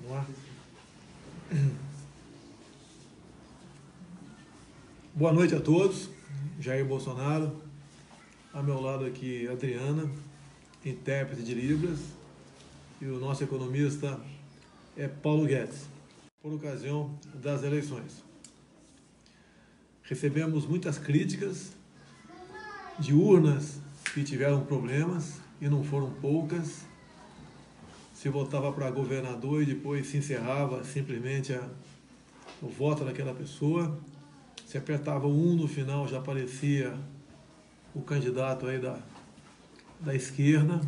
Vamos lá. Boa noite a todos. Jair Bolsonaro. Ao meu lado aqui, Adriana, intérprete de Libras. E o nosso economista é Paulo Guedes, por ocasião das eleições. Recebemos muitas críticas de urnas que tiveram problemas, e não foram poucas. Se votava para governador e depois se encerrava simplesmente o voto daquela pessoa. Se apertava o 1 no final, já aparecia o candidato aí da esquerda.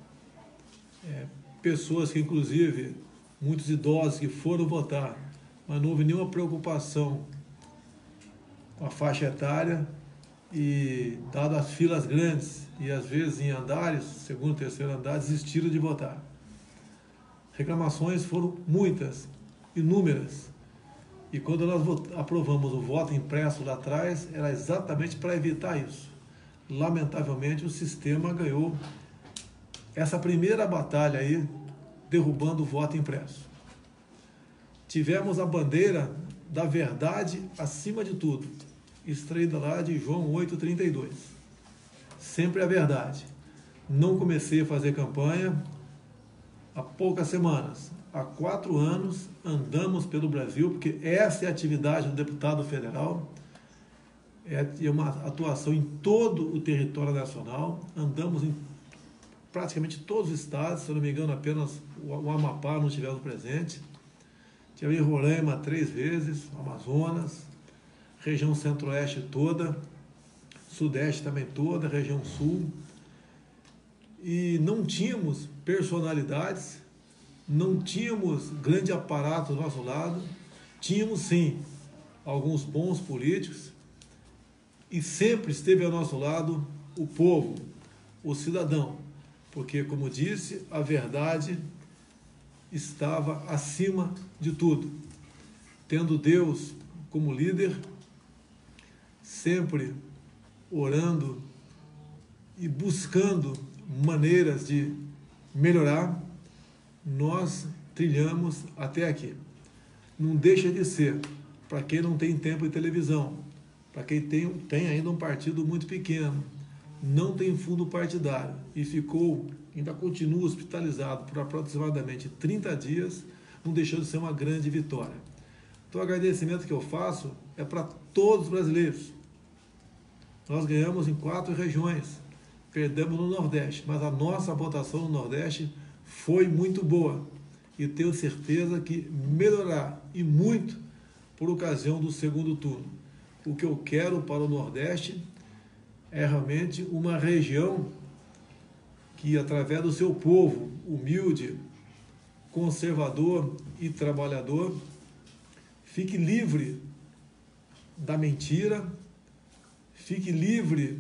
Pessoas que, inclusive, muitos idosos que foram votar, mas não houve nenhuma preocupação com a faixa etária, e, dadas as filas grandes e às vezes em andares, segundo, terceiro andar, desistiram de votar. Reclamações foram muitas, inúmeras. E quando nós aprovamos o voto impresso lá atrás, era exatamente para evitar isso. Lamentavelmente, o sistema ganhou essa primeira batalha aí, derrubando o voto impresso. Tivemos a bandeira da verdade acima de tudo, extraída lá de João 8,32. Sempre a verdade. Não comecei a fazer campanha há poucas semanas. Há 4 anos andamos pelo Brasil, porque essa é a atividade do deputado federal, é uma atuação em todo o território nacional. Andamos em praticamente todos os estados, se eu não me engano, apenas o Amapá não tivemos presente. Tivemos em Roraima 3 vezes, Amazonas, região centro-oeste toda, sudeste também toda, região sul. E não tínhamos personalidades, não tínhamos grande aparato do nosso lado, tínhamos sim alguns bons políticos, e sempre esteve ao nosso lado o povo, o cidadão, porque, como disse, a verdade estava acima de tudo. Tendo Deus como líder, sempre orando e buscando maneiras de melhorar, nós trilhamos até aqui. Não deixa de ser, para quem não tem tempo de televisão, para quem tem ainda um partido muito pequeno, não tem fundo partidário e ainda continua hospitalizado por aproximadamente 30 dias, não deixou de ser uma grande vitória. Então o agradecimento que eu faço é para todos os brasileiros. Nós ganhamos em 4 regiões, perdemos no Nordeste, mas a nossa votação no Nordeste foi muito boa e tenho certeza que melhorará, e muito, por ocasião do segundo turno. O que eu quero para o Nordeste é realmente uma região que, através do seu povo humilde, conservador e trabalhador, fique livre da mentira, fique livre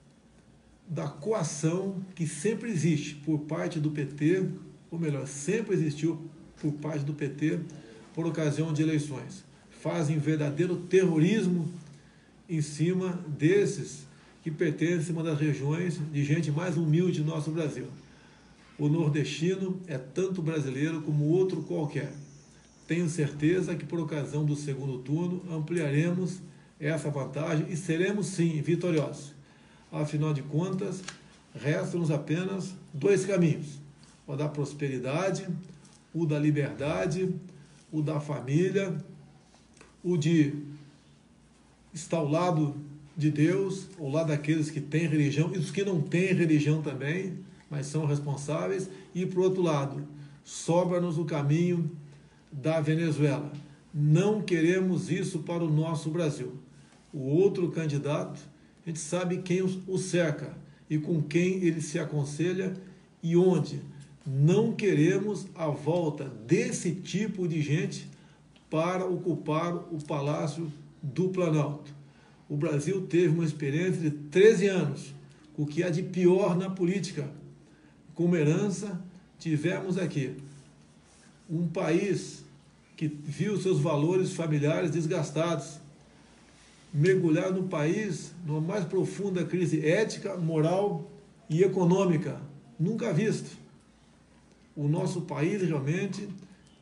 da coação que sempre existe por parte do PT, ou melhor, sempre existiu por parte do PT por ocasião de eleições. Fazem verdadeiro terrorismo em cima desses que pertencem a uma das regiões de gente mais humilde do nosso Brasil. O nordestino é tanto brasileiro como outro qualquer. Tenho certeza que, por ocasião do segundo turno, ampliaremos essa vantagem e seremos, sim, vitoriosos. Afinal de contas, restam-nos apenas 2 caminhos: o da prosperidade, o da liberdade, o da família, o de estar ao lado de Deus, ao lado daqueles que têm religião e dos que não têm religião também, mas são responsáveis. E, por outro lado, sobra-nos o caminho da Venezuela. Não queremos isso para o nosso Brasil. O outro candidato, a gente sabe quem o cerca e com quem ele se aconselha e onde. Não queremos a volta desse tipo de gente para ocupar o Palácio do Planalto. O Brasil teve uma experiência de 13 anos, o que há de pior na política. Como herança, tivemos aqui um país que viu seus valores familiares desgastados, mergulhar no país numa mais profunda crise ética, moral e econômica, nunca visto. O nosso país realmente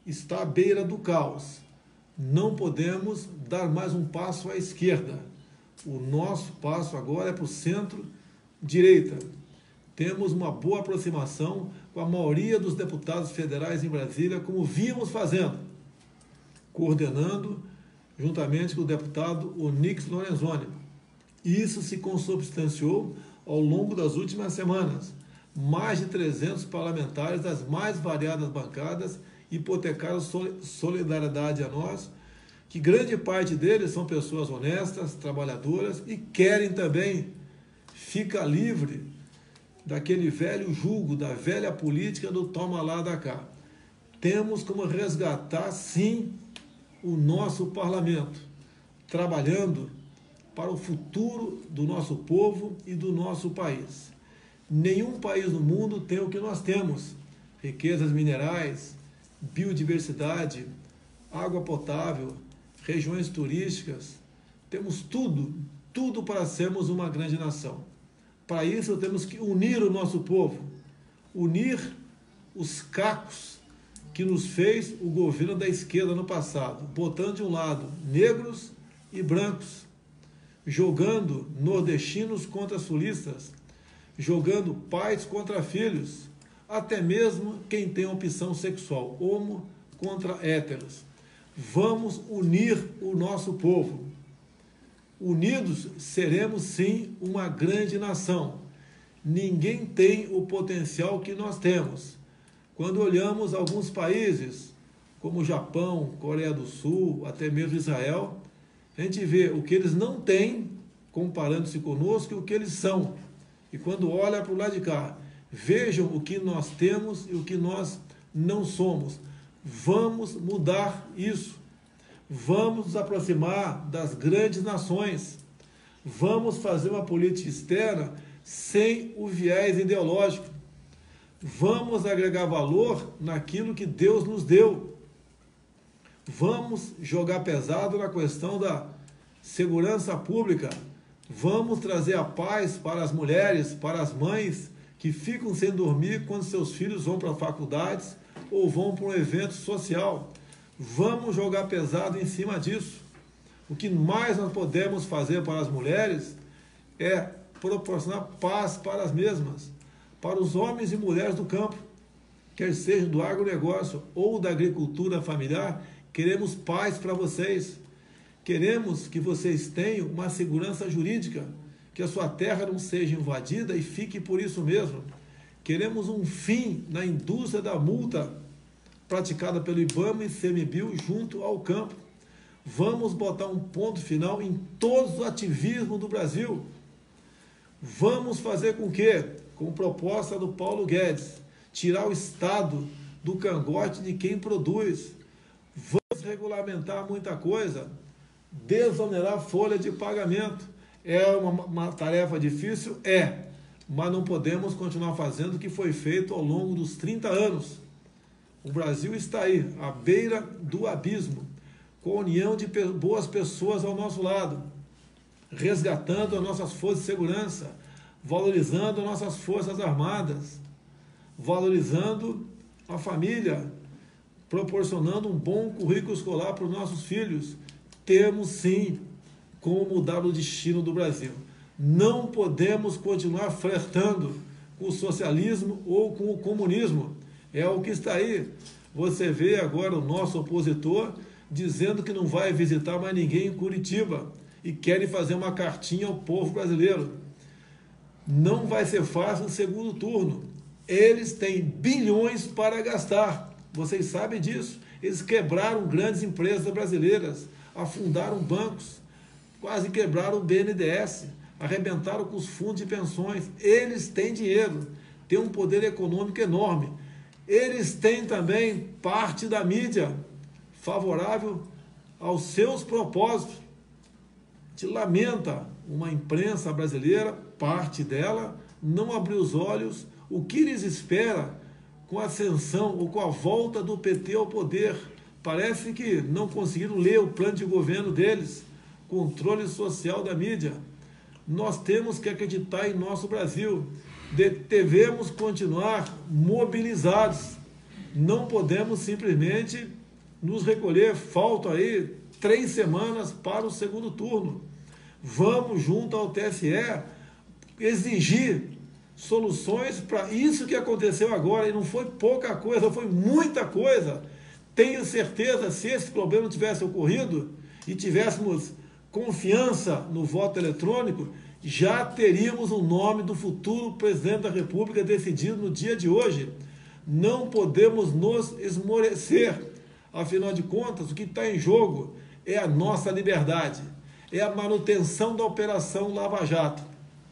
está à beira do caos. Não podemos dar mais um passo à esquerda. O nosso passo agora é para o centro-direita. Temos uma boa aproximação com a maioria dos deputados federais em Brasília, como vimos fazendo, coordenando juntamente com o deputado Onyx Lorenzoni. Isso se consubstanciou ao longo das últimas semanas. Mais de 300 parlamentares das mais variadas bancadas hipotecaram solidariedade a nós, que grande parte deles são pessoas honestas, trabalhadoras e querem também ficar livre daquele velho jugo, da velha política do toma lá da cá. Temos como resgatar, sim, o nosso parlamento, trabalhando para o futuro do nosso povo e do nosso país. Nenhum país no mundo tem o que nós temos: riquezas minerais, biodiversidade, água potável, regiões turísticas. Temos tudo para sermos uma grande nação. Para isso temos que unir o nosso povo, unir os cacos que nos fez o governo da esquerda no passado, botando de um lado negros e brancos, jogando nordestinos contra sulistas, jogando pais contra filhos, até mesmo quem tem opção sexual, homo contra héteros. Vamos unir o nosso povo. Unidos seremos sim uma grande nação. Ninguém tem o potencial que nós temos. Quando olhamos alguns países, como o Japão, Coreia do Sul, até mesmo Israel, a gente vê o que eles não têm, comparando-se conosco, e o que eles são. E quando olha para o lado de cá, vejam o que nós temos e o que nós não somos. Vamos mudar isso. Vamos nos aproximar das grandes nações. Vamos fazer uma política externa sem o viés ideológico. Vamos agregar valor naquilo que Deus nos deu. Vamos jogar pesado na questão da segurança pública. Vamos trazer a paz para as mulheres, para as mães que ficam sem dormir quando seus filhos vão para faculdades ou vão para um evento social. Vamos jogar pesado em cima disso. O que mais nós podemos fazer para as mulheres é proporcionar paz para as mesmas, para os homens e mulheres do campo, quer seja do agronegócio ou da agricultura familiar. Queremos paz para vocês. Queremos que vocês tenham uma segurança jurídica, que a sua terra não seja invadida e fique por isso mesmo. Queremos um fim na indústria da multa praticada pelo IBAMA e CMBio junto ao campo. Vamos botar um ponto final em todos os ativismos do Brasil. Vamos fazer com que, com proposta do Paulo Guedes, tirar o Estado do cangote de quem produz. Vamos regulamentar muita coisa, desonerar folha de pagamento. É uma tarefa difícil? É, mas não podemos continuar fazendo o que foi feito ao longo dos 30 anos. O Brasil está aí, à beira do abismo, com a união de boas pessoas ao nosso lado, resgatando as nossas forças de segurança, valorizando as nossas forças armadas, valorizando a família, proporcionando um bom currículo escolar para os nossos filhos. Temos sim como mudar o destino do Brasil. Não podemos continuar flertando com o socialismo ou com o comunismo. É o que está aí. Você vê agora o nosso opositor dizendo que não vai visitar mais ninguém em Curitiba e querem fazer uma cartinha ao povo brasileiro. Não vai ser fácil no segundo turno. Eles têm bilhões para gastar. Vocês sabem disso. Eles quebraram grandes empresas brasileiras, afundaram bancos, quase quebraram o BNDES, arrebentaram com os fundos de pensões. Eles têm dinheiro, têm um poder econômico enorme. Eles têm também parte da mídia favorável aos seus propósitos. Te lamenta uma imprensa brasileira, parte dela, não abriu os olhos. O que lhes espera com a ascensão ou com a volta do PT ao poder? Parece que não conseguiram ler o plano de governo deles. Controle social da mídia. Nós temos que acreditar em nosso Brasil. Devemos continuar mobilizados. não podemos simplesmente nos recolher. Faltam aí 3 semanas para o segundo turno. Vamos, junto ao TSE, exigir soluções para isso que aconteceu agora. E não foi pouca coisa, foi muita coisa. Tenho certeza, se esse problema tivesse ocorrido e tivéssemos confiança no voto eletrônico, já teríamos o nome do futuro presidente da República decidido no dia de hoje. Não podemos nos esmorecer. Afinal de contas, o que está em jogo é a nossa liberdade, é a manutenção da Operação Lava Jato,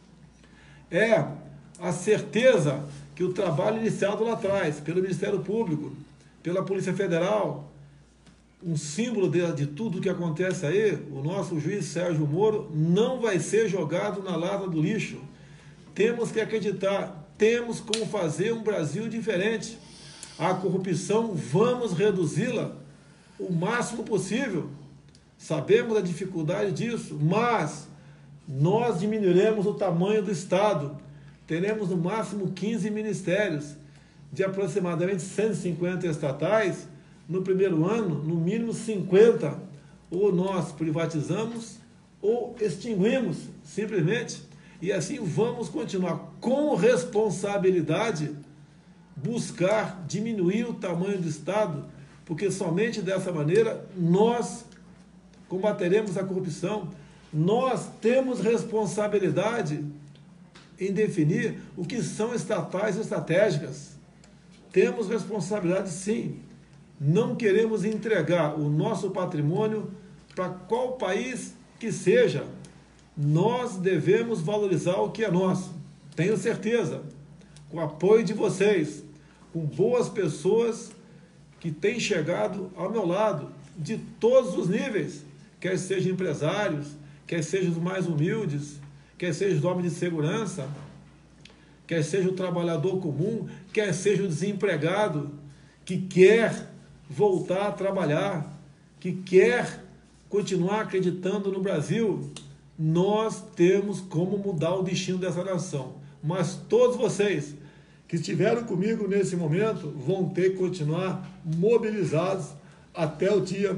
é a certeza que o trabalho iniciado lá atrás, pelo Ministério Público, pela Polícia Federal, um símbolo de tudo que acontece aí, o nosso juiz Sérgio Moro, não vai ser jogado na lata do lixo. Temos que acreditar, temos como fazer um Brasil diferente. A corrupção, vamos reduzi-la o máximo possível. Sabemos a dificuldade disso, mas nós diminuiremos o tamanho do Estado. Teremos no máximo 15 ministérios, de aproximadamente 150 estatais. No primeiro ano, no mínimo 50, ou nós privatizamos ou extinguimos, simplesmente. E assim vamos continuar com responsabilidade, buscar diminuir o tamanho do Estado, porque somente dessa maneira nós combateremos a corrupção. Nós temos responsabilidade em definir o que são estatais estratégicas. Temos responsabilidade, sim. Não queremos entregar o nosso patrimônio para qual país que seja. Nós devemos valorizar o que é nosso. Tenho certeza, com o apoio de vocês, com boas pessoas que têm chegado ao meu lado, de todos os níveis, quer sejam empresários, quer sejam os mais humildes, quer seja os homens de segurança, quer seja o trabalhador comum, quer seja o desempregado, que quer voltar a trabalhar, que quer continuar acreditando no Brasil. Nós temos como mudar o destino dessa nação. Mas todos vocês que estiveram comigo nesse momento vão ter que continuar mobilizados até o dia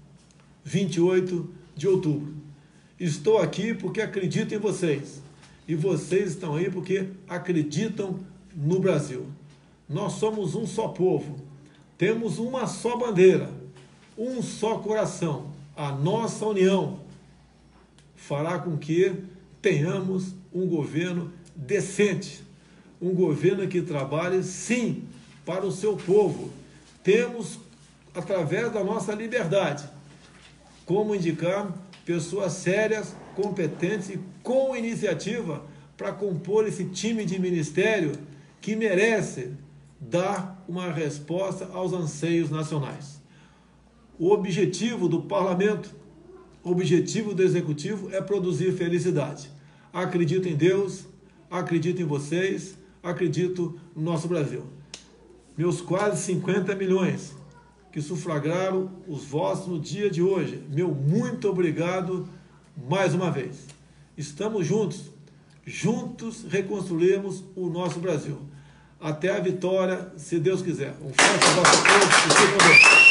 28 de outubro. Estou aqui porque acredito em vocês. E vocês estão aí porque acreditam no Brasil. Nós somos um só povo. Temos uma só bandeira, um só coração. A nossa união fará com que tenhamos um governo decente, um governo que trabalhe, sim, para o seu povo. Temos, através da nossa liberdade, como indicar pessoas sérias, competentes e com iniciativa para compor esse time de ministério que merece dar uma resposta aos anseios nacionais. O objetivo do parlamento, o objetivo do executivo é produzir felicidade. Acredito em Deus, acredito em vocês, acredito no nosso Brasil. Meus quase 50 milhões que sufragaram os votos no dia de hoje, meu muito obrigado mais uma vez. Estamos juntos, juntos reconstruirmos o nosso Brasil. Até a vitória, se Deus quiser. Um forte abraço a todos e fiquem com Deus.